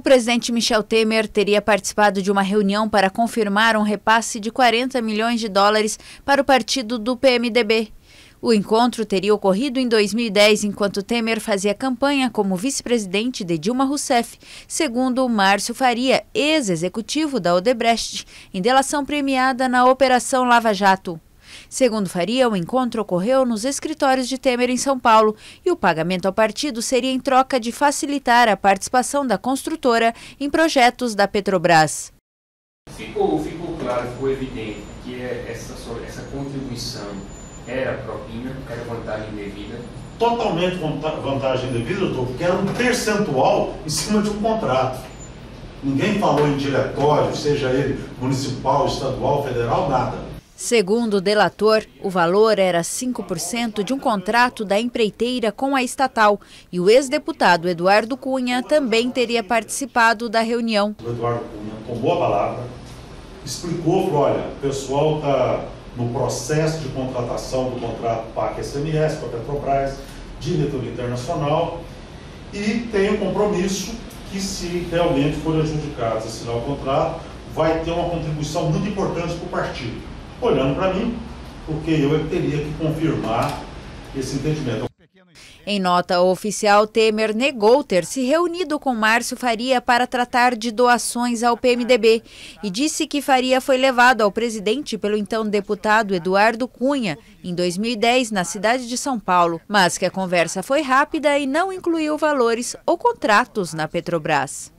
presidente Michel Temer teria participado de uma reunião para confirmar um repasse de 40 milhões de dólares para o partido do PMDB. O encontro teria ocorrido em 2010, enquanto Temer fazia campanha como vice-presidente de Dilma Rousseff, segundo Márcio Faria, ex-executivo da Odebrecht, em delação premiada na Operação Lava Jato. Segundo Faria, o encontro ocorreu nos escritórios de Temer em São Paulo e o pagamento ao partido seria em troca de facilitar a participação da construtora em projetos da Petrobras. Ficou claro, ficou evidente que essa contribuição era propina, era vantagem indevida? Totalmente vantagem indevida, doutor, porque era um percentual em cima de um contrato. Ninguém falou em diretório, seja ele municipal, estadual, federal, nada. Segundo o delator, o valor era 5% de um contrato da empreiteira com a estatal e o ex-deputado Eduardo Cunha também teria participado da reunião. O Eduardo Cunha tomou a palavra, explicou, falou, olha, o pessoal está no processo de contratação do contrato PAC-SMS com a Petrobras, diretoria internacional, e tem um compromisso que, se realmente for adjudicado assinar o contrato, vai ter uma contribuição muito importante para o partido. Olhando para mim, porque eu teria que confirmar esse entendimento. Em nota oficial, Temer negou ter se reunido com Márcio Faria para tratar de doações ao PMDB e disse que Faria foi levado ao presidente pelo então deputado Eduardo Cunha em 2010 na cidade de São Paulo, mas que a conversa foi rápida e não incluiu valores ou contratos na Petrobras.